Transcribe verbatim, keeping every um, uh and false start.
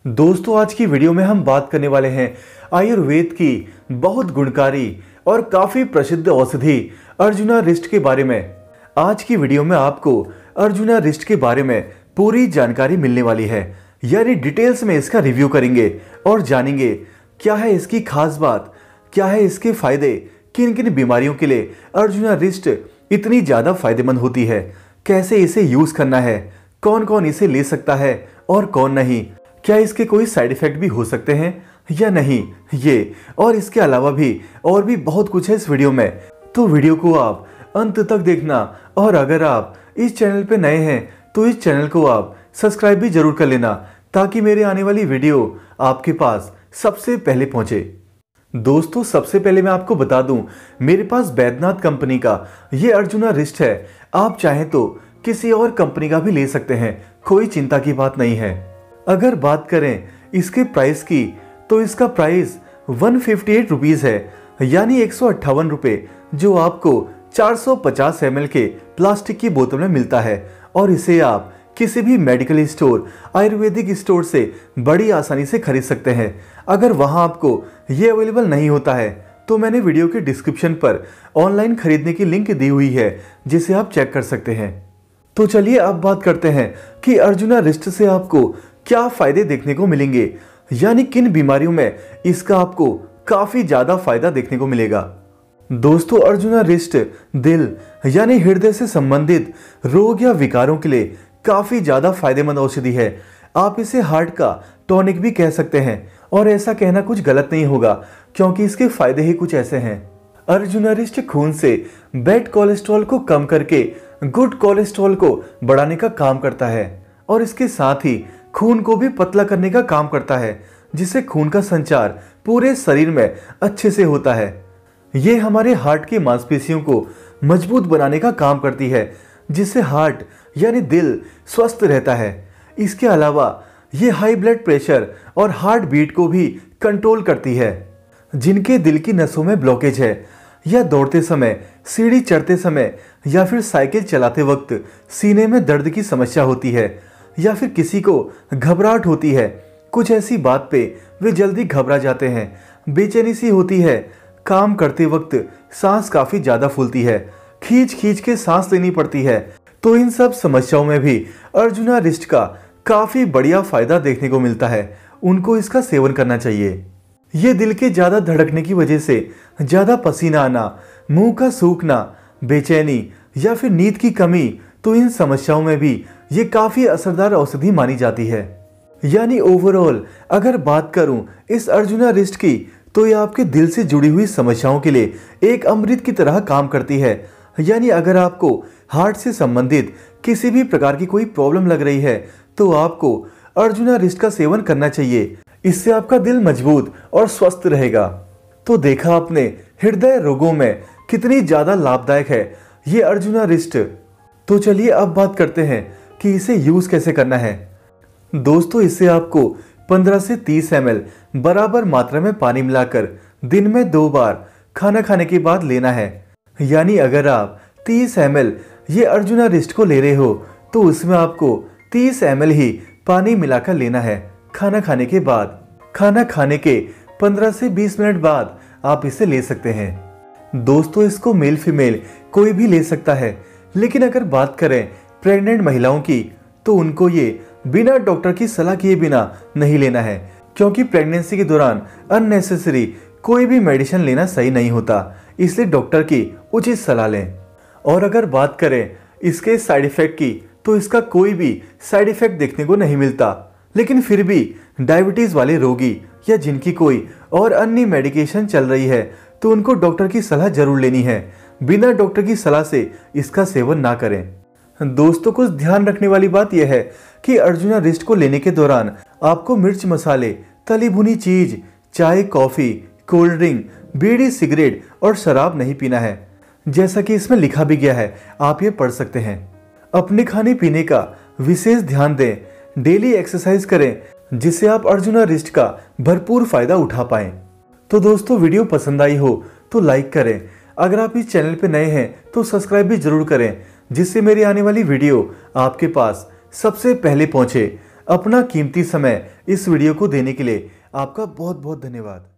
दोस्तों, आज की वीडियो में हम बात करने वाले हैं आयुर्वेद की बहुत गुणकारी और काफी प्रसिद्ध औषधि अर्जुना रिस्ट के बारे में। आज की वीडियो में आपको अर्जुना रिस्ट के बारे में पूरी जानकारी मिलने वाली है, यानी डिटेल्स में इसका रिव्यू करेंगे और जानेंगे क्या है इसकी खास बात, क्या है इसके फायदे, किन किन बीमारियों के लिए अर्जुना रिस्ट इतनी ज्यादा फायदेमंद होती है, कैसे इसे यूज करना है, कौन कौन इसे ले सकता है और कौन नहीं, क्या इसके कोई साइड इफेक्ट भी हो सकते हैं या नहीं, ये और इसके अलावा भी और भी बहुत कुछ है इस वीडियो में। तो वीडियो को आप अंत तक देखना, और अगर आप इस चैनल पे नए हैं तो इस चैनल को आप सब्सक्राइब भी जरूर कर लेना, ताकि मेरे आने वाली वीडियो आपके पास सबसे पहले पहुंचे। दोस्तों, सबसे पहले मैं आपको बता दूं, मेरे पास बैद्यनाथ कंपनी का ये अर्जुना रिस्ट है। आप चाहें तो किसी और कंपनी का भी ले सकते हैं, कोई चिंता की बात नहीं है। अगर बात करें इसके प्राइस की, तो इसका प्राइस एक सौ अट्ठावन रुपीस है, यानी एक सौ अट्ठावन रुपये, जो आपको चार सौ पचास एम एल के प्लास्टिक की बोतल में मिलता है। और इसे आप किसी भी मेडिकल स्टोर, आयुर्वेदिक स्टोर से बड़ी आसानी से खरीद सकते हैं। अगर वहां आपको ये अवेलेबल नहीं होता है तो मैंने वीडियो के डिस्क्रिप्शन पर ऑनलाइन खरीदने की लिंक दी हुई है, जिसे आप चेक कर सकते हैं। तो चलिए अब बात करते हैं कि अर्जुना रिस्ट से आपको क्या फायदे देखने को मिलेंगे, यानी किन बीमारियों में इसका आपको काफी ज्यादा फायदा देखने को मिलेगा। दोस्तों, अर्जुना रिस्ट दिल यानी हृदय से संबंधित रोग या विकारों के लिए काफी ज्यादा फायदेमंद औषधि है। आप इसे हार्ट का टॉनिक भी कह सकते हैं, और ऐसा कहना कुछ गलत नहीं होगा, क्योंकि इसके फायदे ही कुछ ऐसे हैं। अर्जुना रिस्ट खून से बैड कोलेस्ट्रॉल को कम करके गुड कोलेस्ट्रॉल को बढ़ाने का काम करता है, और इसके साथ ही खून को भी पतला करने का काम करता है, जिससे खून का संचार पूरे शरीर में अच्छे से होता है। ये हमारे हार्ट की मांसपेशियों को मजबूत बनाने का काम करती है, जिससे हार्ट यानी दिल स्वस्थ रहता है। इसके अलावा ये हाई ब्लड प्रेशर और हार्ट बीट को भी कंट्रोल करती है। जिनके दिल की नसों में ब्लॉकेज है, या दौड़ते समय, सीढ़ी चढ़ते समय, या फिर साइकिल चलाते वक्त सीने में दर्द की समस्या होती है, या फिर किसी को घबराहट होती है, कुछ ऐसी बात पे वे जल्दी घबरा जाते हैं, बेचैनी सी होती है, काम करते वक्त सांस काफी ज्यादा फूलती है, खींच खींच के सांस लेनी पड़ती है, तो इन सब समस्याओं में भी अर्जुना रिस्ट का काफी बढ़िया फायदा देखने को मिलता है। उनको इसका सेवन करना चाहिए। ये दिल के ज्यादा धड़कने की वजह से ज्यादा पसीना आना, मुंह का सूखना, बेचैनी या फिर नींद की कमी, तो इन समस्याओं में भी ये काफी असरदार औषधि मानी जाती है। यानी ओवरऑल अगर बात करूं इस अर्जुना रिस्ट की, तो ये आपके दिल से जुड़ी हुई समस्याओं के लिए एक अमृत की तरह काम करती है। यानी अगर आपको हार्ट से संबंधित किसी भी प्रकार की कोई प्रॉब्लम लग रही है, तो आपको अर्जुना रिस्ट का सेवन करना चाहिए। इससे आपका दिल मजबूत और स्वस्थ रहेगा। तो देखा आपने हृदय रोगों में कितनी ज्यादा लाभदायक है ये अर्जुना रिस्ट। तो चलिए अब बात करते हैं कि इसे यूज कैसे करना है। दोस्तों, इससे आपको पंद्रह से तीस एम एल बराबर मात्रा में पानी मिलाकर दिन में दो बार खाना खाने के बाद लेना है। यानी अगर आप तीस एम एल ये अर्जुना रिस्ट को ले रहे हो, तो उसमें आपको तीस एम एल ही पानी मिलाकर लेना है खाना खाने के बाद। खाना खाने के पंद्रह से बीस मिनट बाद आप इसे ले सकते हैं। दोस्तों, इसको मेल फीमेल कोई भी ले सकता है, लेकिन अगर बात करें प्रेग्नेंट महिलाओं की, तो उनको ये बिना डॉक्टर की सलाह किए बिना नहीं लेना है, क्योंकि प्रेगनेंसी के दौरान अननेसेसरी कोई भी मेडिसिन लेना सही नहीं होता। इसलिए डॉक्टर की उचित सलाह लें। और अगर बात करें इसके साइड इफेक्ट की, तो इसका कोई भी साइड इफेक्ट देखने को नहीं मिलता, लेकिन फिर भी डायबिटीज वाले रोगी या जिनकी कोई और अन्य मेडिकेशन चल रही है, तो उनको डॉक्टर की सलाह जरूर लेनी है। बिना डॉक्टर की सलाह से इसका सेवन ना करें। दोस्तों, कुछ ध्यान रखने वाली बात यह है कि अर्जुना रिस्ट को लेने के दौरान आपको मिर्च मसाले, तली भुनी चीज, चाय, कॉफी, कोल्ड ड्रिंक, बीड़ी, सिगरेट और शराब नहीं पीना है, जैसा कि इसमें लिखा भी गया है। आप ये पढ़ सकते हैं। अपने खाने पीने का विशेष ध्यान दें। डेली एक्सरसाइज करें, जिससे आप अर्जुना रिस्ट का भरपूर फायदा उठा पाएं। तो दोस्तों, वीडियो पसंद आई हो तो लाइक करें। अगर आप इस चैनल पे नए हैं तो सब्सक्राइब भी जरूर करें, जिससे मेरी आने वाली वीडियो आपके पास सबसे पहले पहुंचे। अपना कीमती समय इस वीडियो को देने के लिए आपका बहुत बहुत धन्यवाद।